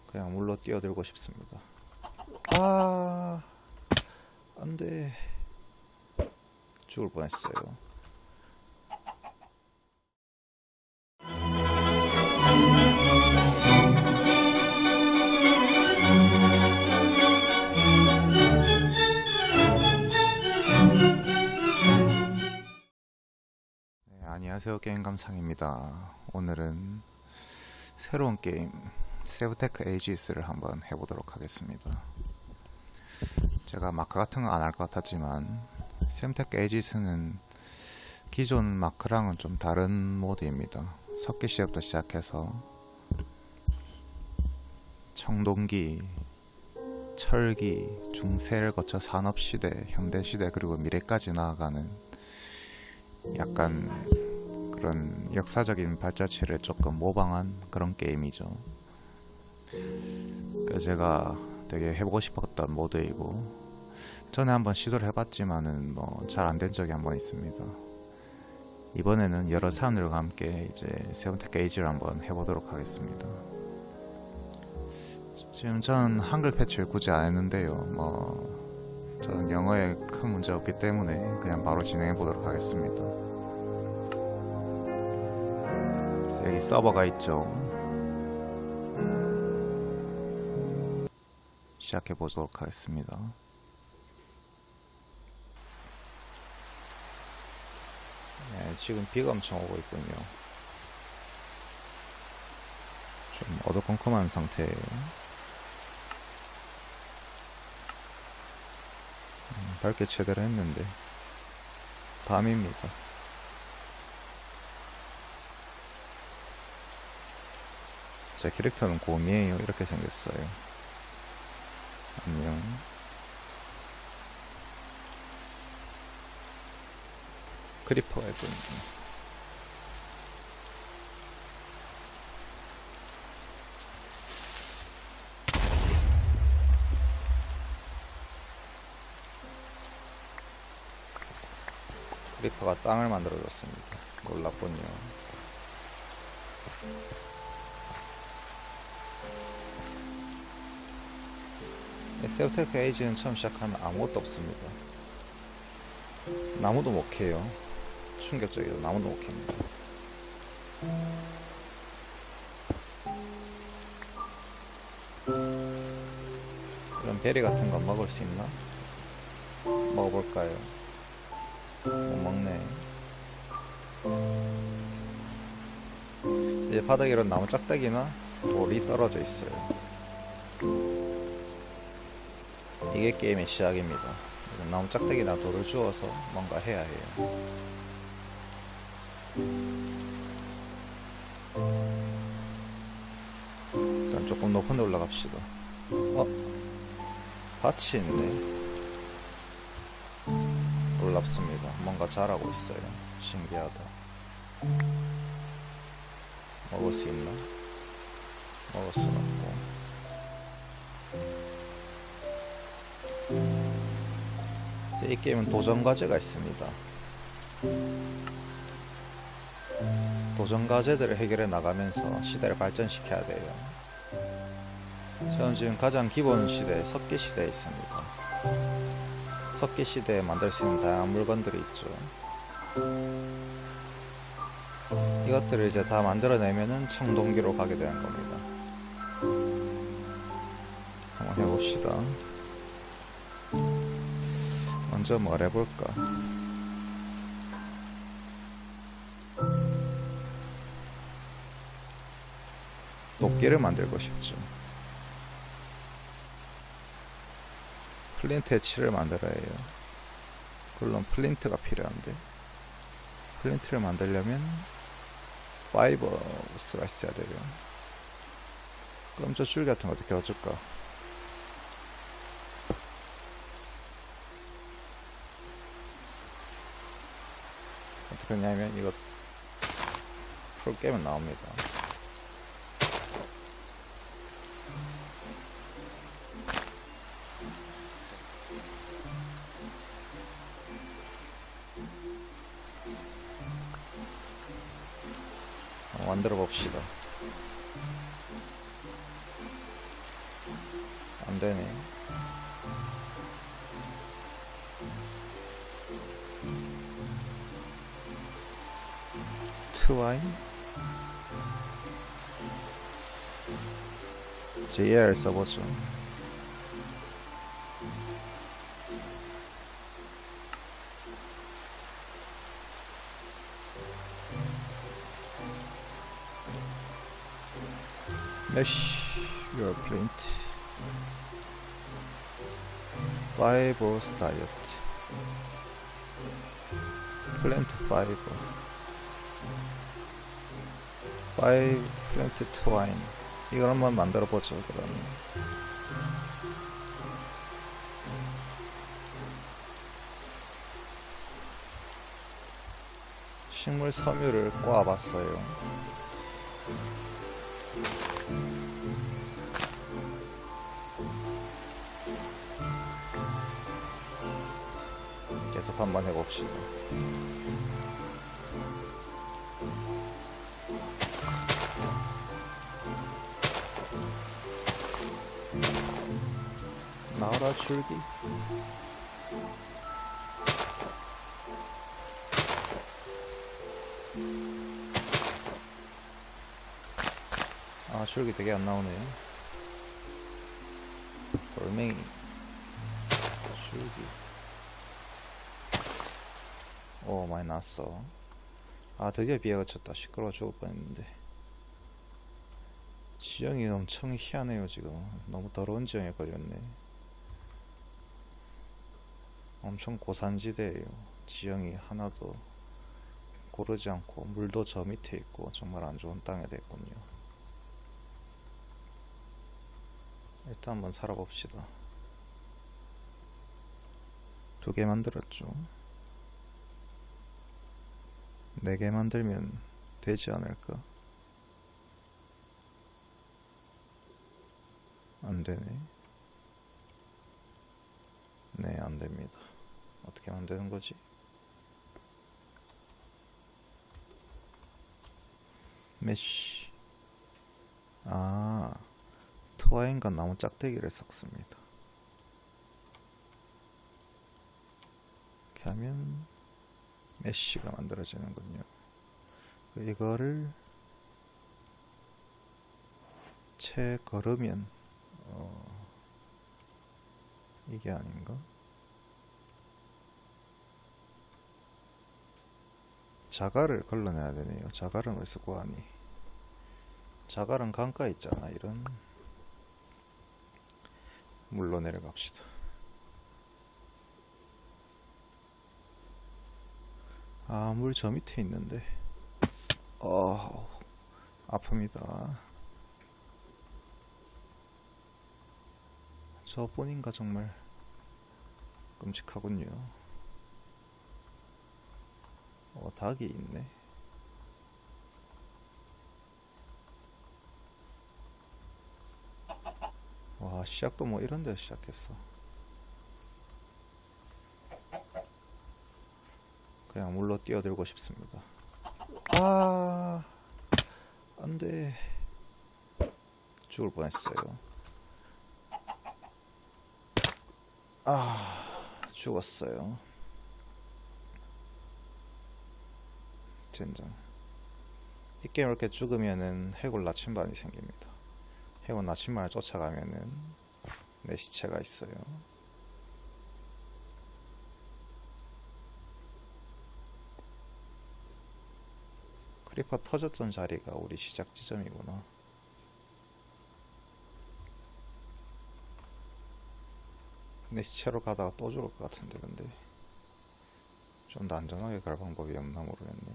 그냥 물로 뛰어들고 싶습니다. 아, 안돼. 죽을 뻔했어요. 네, 안녕하세요. 게임 감상입니다. 오늘은 새로운 게임 세브테크 에이지스를 한번 해보도록 하겠습니다. 제가 마크 같은 건 안 할 것 같았지만 세브테크 에이지스는 기존 마크랑은 좀 다른 모드입니다. 석기 시대부터 시작해서 청동기, 철기, 중세를 거쳐 산업시대, 현대시대 그리고 미래까지 나아가는 약간 그런 역사적인 발자취를 조금 모방한 그런 게임이죠. 그래서 제가 되게 해보고 싶었던 모드이고 전에 한번 시도를 해봤지만은 뭐 잘 안 된 적이 한번 있습니다. 이번에는 여러 사람들과 함께 이제 세븐테크 에이지를 한번 해보도록 하겠습니다. 지금 저는 한글 패치를 굳이 안 했는데요. 뭐 저는 영어에 큰 문제 없기 때문에 그냥 바로 진행해 보도록 하겠습니다. 여기 서버가 있죠. 시작해 보도록 하겠습니다. 네, 지금 비가 엄청 오고 있군요. 좀 어두컴컴한 상태예요. 밝게 제대로 했는데 밤입니다. 제 캐릭터는 곰이에요. 이렇게 생겼어요. 안녕. 크리퍼가 있군요. 크리퍼가 땅을 만들어줬습니다. 놀랍군요. 세브테크 에이지는 처음 시작하면 아무것도 없습니다. 나무도 못 캐요. 충격적이죠. 나무도 못 캡니다. 이런 베리 같은 거 먹을 수 있나? 먹어볼까요? 못 먹네. 이제 바닥에 이런 나무 짝대기나 돌이 떨어져 있어요. 이게 게임의 시작입니다. 나무 짝대기나 돌을 주워서 뭔가 해야 해요. 일단 조금 높은 데 올라갑시다. 밭이 있네. 놀랍습니다. 뭔가 자라고 있어요. 신기하다. 먹을 수 있나? 먹을 순 없고. 이 게임은 도전 과제가 있습니다. 도전 과제들을 해결해 나가면서 시대를 발전시켜야 돼요. 저는 지금 가장 기본 시대, 석기 시대에 있습니다. 석기 시대에 만들 수 있는 다양한 물건들이 있죠. 이것들을 이제 다 만들어내면은 청동기로 가게 되는 겁니다. 한번 해봅시다. 먼저 뭘 해볼까? 도끼를 만들고 싶죠. 플린트에 칠을 만들어야 해요. 물론 플린트가 필요한데 플린트를 만들려면 파이버스가 있어야 돼요. 그럼 저 줄 같은 거 어떻게 어쩔까? 어떻게 하냐면 이거 풀 깨면 나옵니다. 만들어 봅시다. 안되네. 트와인? JR 써보죠. mesh your print 5 hours diet plant 5 plant twine. 이걸 한번 만들어 보죠. 그러면 식물 섬유를 꼬아봤어요. 계속 한번 해봅시다. 나와라 줄기. 아, 줄기 되게 안 나오네요. 돌멩이 줄기. 오, 많이 났어. 아, 드디어 비가 그쳤다. 시끄러워 죽을 뻔했는데. 지형이 엄청 희한해요. 지금 너무 더러운 지형에 걸렸네. 엄청 고산지대예요. 지형이 하나도 고르지 않고 물도 저 밑에 있고 정말 안 좋은 땅에 됐군요. 일단 한번 살아봅시다. 2개 만들었죠. 4개 만들면 되지 않을까? 안되네. 네, 안됩니다. 어떻게 만드는 거지? 메쉬. 아, 트와인과 나무 짝대기를 섞습니다. 이렇게 하면 메쉬가 만들어지는군요. 이거를 채 걸으면 이게 아닌가? 자갈을 걸러내야 되네요. 자갈은 어디서 구하니? 자갈은 강가에 있잖아. 이런. 물로 내려갑시다. 아, 물 저 밑에 있는데. 아픕니다. 저뿐인가 정말 끔찍하군요. 닭이 있네. 와, 시작도 뭐 이런 데서 시작했어. 그냥 물로 뛰어들고 싶습니다. 아, 안돼. 죽을 뻔했어요. 아, 죽었어요. 젠장. 이 게임 이렇게 죽으면은 해골 나침반이 생깁니다. 해골 나침반을 쫓아가면은 내 시체가 있어요. 크리퍼 터졌던 자리가 우리 시작 지점이구나. 내 시체로 가다가 또 죽을 것 같은데. 근데 좀 더 안전하게 갈 방법이 없나 모르겠네.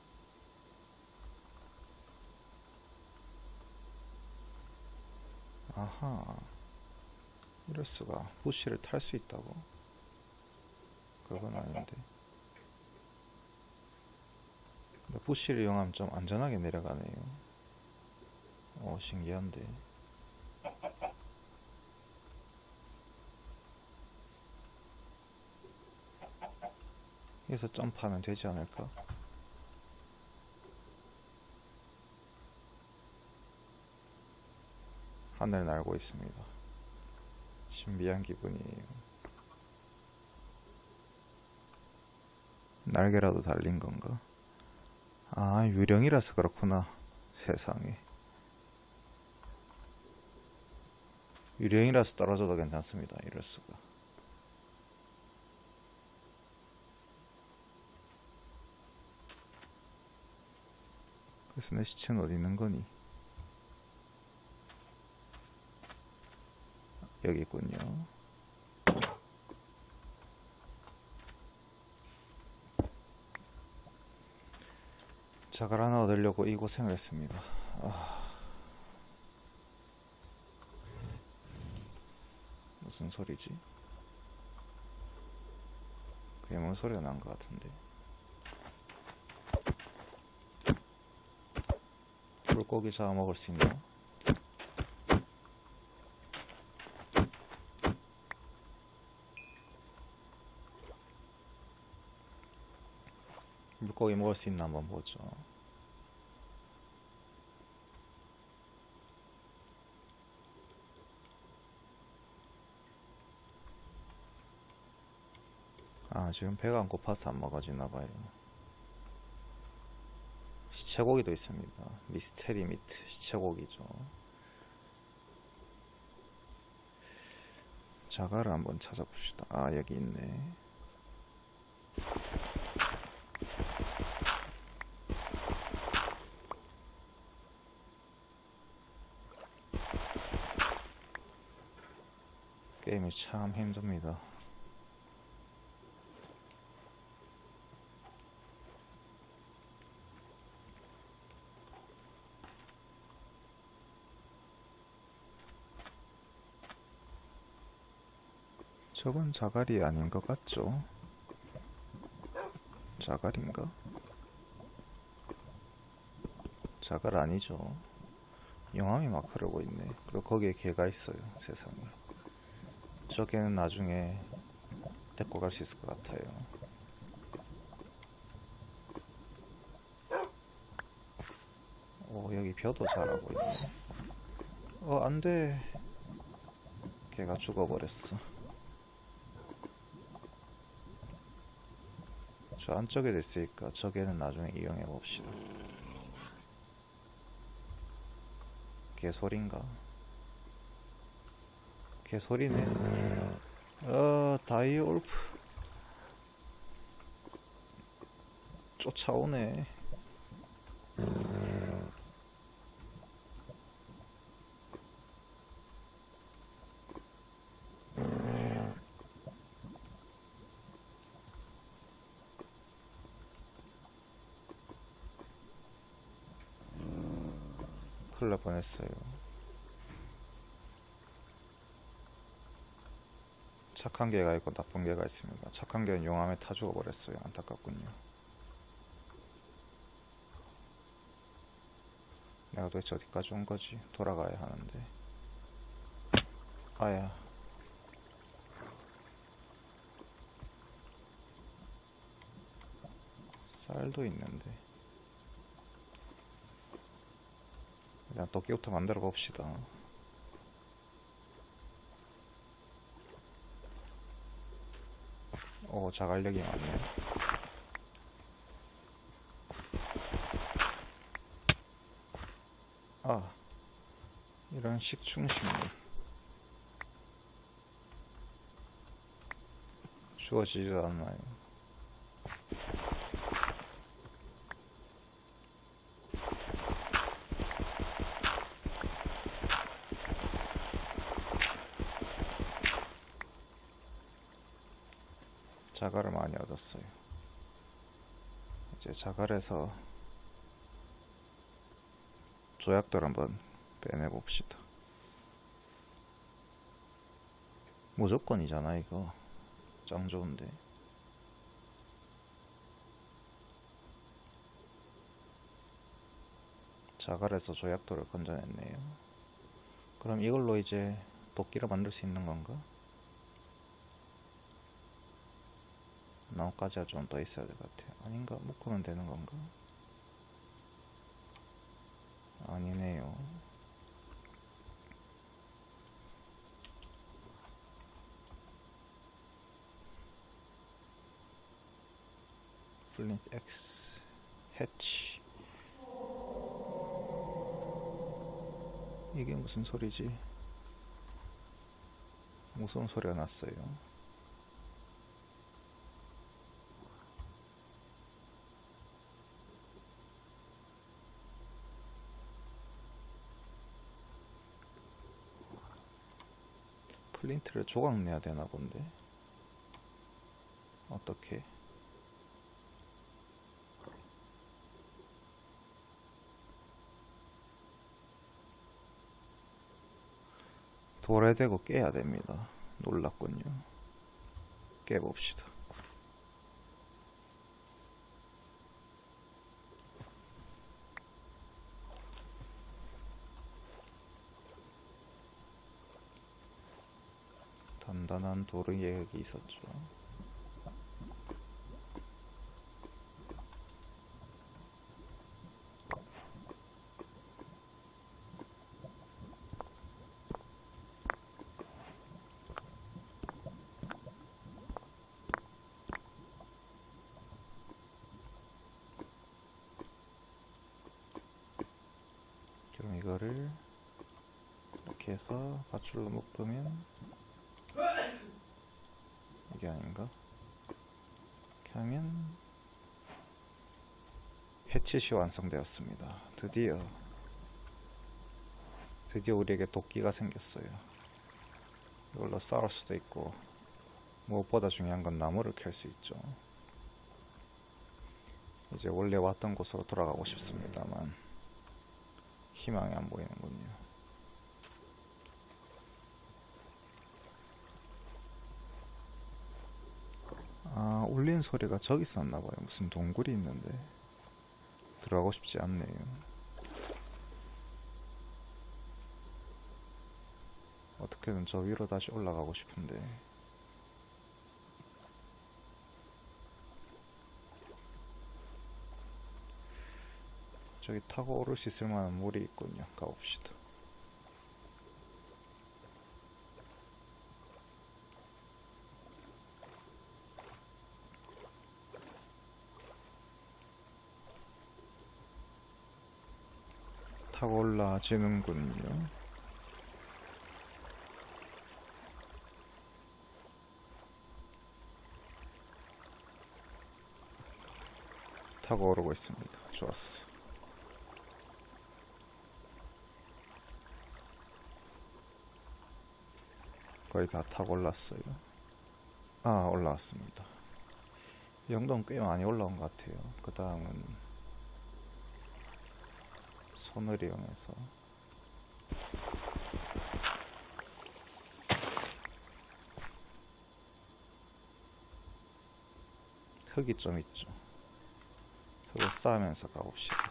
아하, 이럴수가. 부시를 탈 수 있다고? 그건 아닌데. 부시를 이용하면 좀 안전하게 내려가네요. 신기한데. 여기서 점프하면 되지 않을까? 하늘 날고 있습니다. 신비한 기분이에요. 날개라도 달린 건가? 아, 유령이라서 그렇구나. 세상에. 유령이라서 떨어져도 괜찮습니다. 이럴 수가. 그래서 내 시체는 어디 있는 거니? 여기 있군요. 자갈 하나 얻으려고 이 고생을 했습니다. 무슨 소리지? 괴물 소리가 난 것 같은데. 물고기 잡아먹을 수 있나? 물고기 먹을 수 있나 한번 보죠. 아, 지금 배가 안 고파서 안 먹어지나 봐요. 시체고기도 있습니다. 미스테리 미트 시체고기죠. 자갈을 한번 찾아봅시다. 아, 여기 있네. 게임이 참 힘듭니다. 저건 자갈이 아닌 것 같죠? 자갈인가? 자갈 아니죠. 용암이 막 흐르고 있네. 그리고 거기에 개가 있어요. 세상에. 저 개는 나중에 데리고 갈 수 있을 것 같아요. 오, 여기 벼도 자라고 있네. 안돼. 개가 죽어버렸어. 저 안쪽에 됐으니까 저 개는 나중에 이용해 봅시다. 개소리인가? 개소리네. 다이올프 쫓아오네. 큰일 날 뻔했어요. 착한 개가 있고 나쁜 개가 있습니다. 착한 개는 용암에 타 죽어버렸어요. 안타깝군요. 내가 도대체 어디까지 온 거지? 돌아가야 하는데. 아야. 쌀도 있는데. 일단 도끼부터 만들어 봅시다. 오, 자갈력이 많네. 아, 이런 식충식물. 주어지지도 않나요? 자갈을 많이 얻었어요. 이제 자갈에서 조약돌 한번 빼내봅시다. 무조건이잖아 이거. 짱 좋은데. 자갈에서 조약돌을 건져냈네요. 그럼 이걸로 이제 도끼를 만들 수 있는 건가? 나뭇가지가 좀 더 있어야 될 것 같아요. 아닌가? 묶으면 되는 건가? 아니네요. 플린트 X 해치. 이게 무슨 소리지? 무서운 소리가 났어요. 플린트를 조각 내야 되나 본데. 어떻게? 돌에 대고 깨야 됩니다. 놀랍군요. 깨봅시다. 단단한 돌이 여기 있었죠. 그럼 이거를 이렇게 해서 밧줄로 묶으면 이게 아닌가? 이렇게 하면 해치시 완성되었습니다. 드디어 우리에게 도끼가 생겼어요. 이걸로 싸울 수도 있고, 무엇보다 중요한 건 나무를 캘 수 있죠. 이제 원래 왔던 곳으로 돌아가고 싶습니다만 희망이 안 보이는군요. 아, 울린 소리가 저기 있었나봐요. 무슨 동굴이 있는데 들어가고 싶지 않네요. 어떻게든 저 위로 다시 올라가고 싶은데. 저기 타고 오를 수 있을 만한 물이 있군요. 가봅시다. 타고 올라지는군요. 타고 오르고 있습니다. 좋았어. 거의 다 타고 올랐어요. 아, 올라왔습니다. 이 정도는 꽤 많이 올라온 것 같아요. 그 다음은 손을 이용해서 흙이 좀 있죠. 흙을 쌓으면서 가봅시다.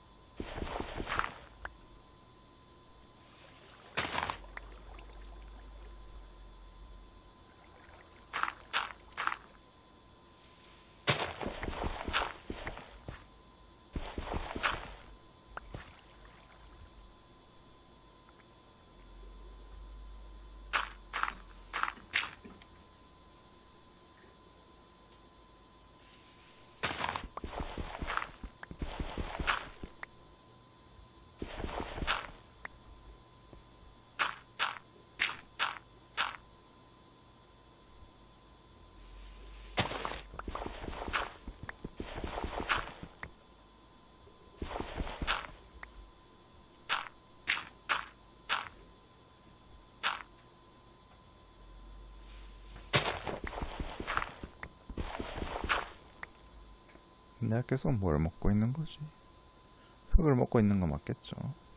내가 계속 뭘 먹고 있는 거지? 흙을 먹고 있는 거 맞겠죠?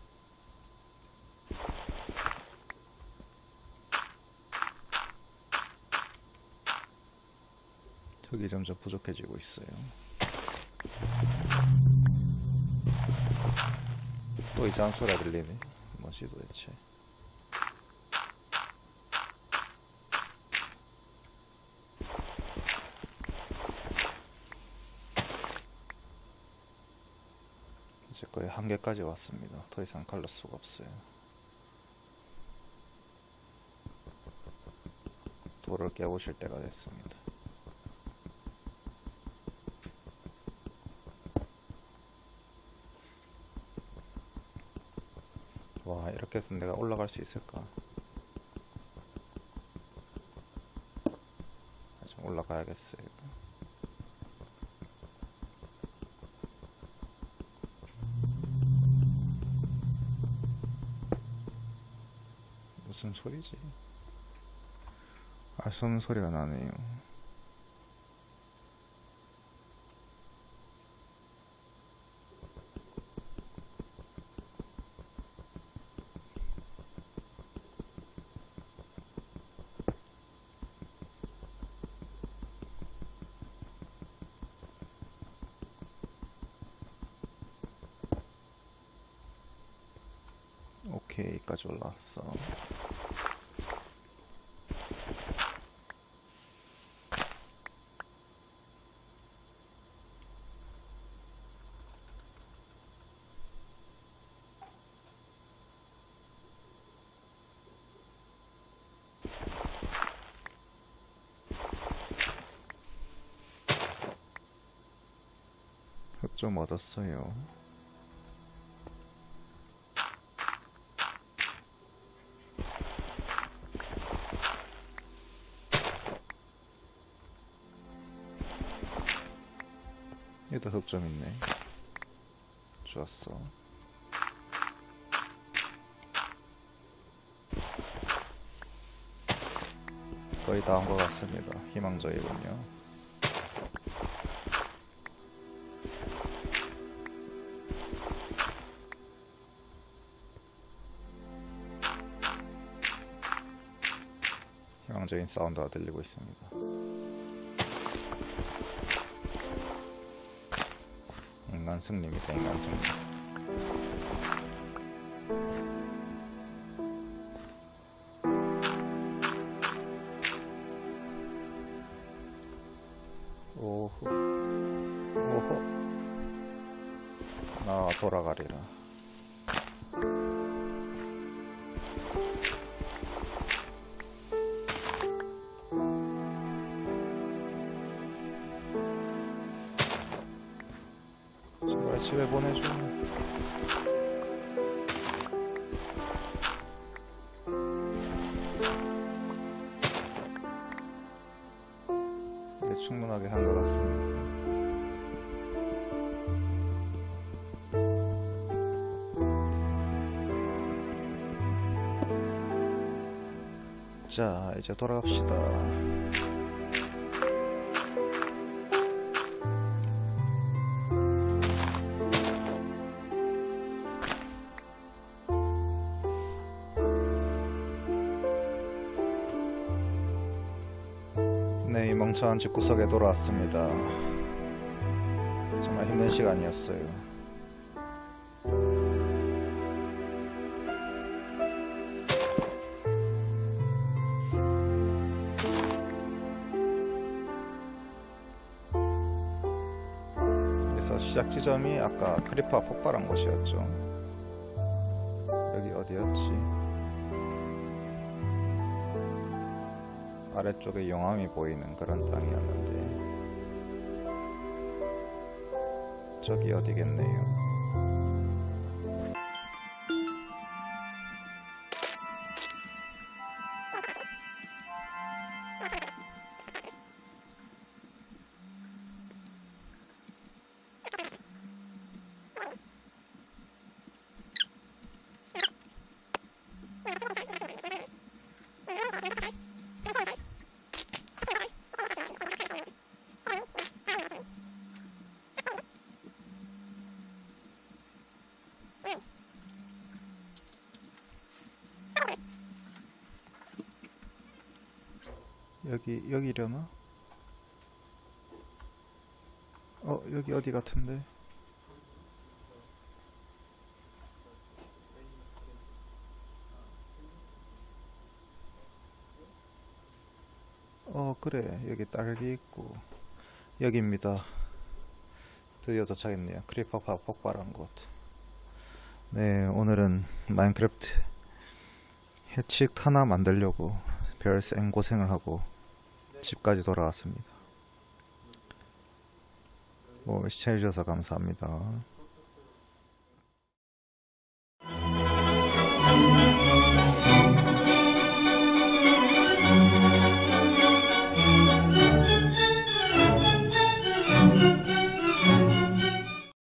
흙이 점점 부족해지고 있어요. 또 이상한 소리가 들리네. 뭐지 도대체? 이제 거의 한계까지 왔습니다. 더 이상 갈릴 수가 없어요. 돌을 깨우실 때가 됐습니다. 밑에서 내가 올라갈 수 있을까? 좀 올라가야겠어요. 무슨 소리지? 알 수 없는 소리가 나네요. 오케이, 여기까지 올라왔어. 흙 좀 얻었어요. 얘도 흙 좀 있네. 좋았어. 거의 다 한 것 같습니다. 희망적이군요. 희망적인 사운드가 들리고 있습니다. 인간 승리입니다. 인간 승리. 오호 오호. 나 돌아가리라. 제발 집에 보내줘. 이제 충분하게 한 것 같습니다. 자, 이제 돌아갑시다. 네, 이 멍청한 집구석에 돌아왔습니다. 정말 힘든 시간이었어요. 그래서 시작 지점이 아까 크리퍼가 폭발한 곳이었죠. 여기 어디였지? 아래쪽에 용암이 보이는 그런 땅이었는데 저기 어디겠네요. 여기려나? 여기 어디 같은데? 그래. 여기 딸기 있고. 여기입니다. 드디어 도착했네요. 크리퍼가 폭발한 곳. 네, 오늘은 마인크래프트 해칙 하나 만들려고 별 생고생을 하고 집까지 돌아왔습니다. 시청해주셔서 감사합니다.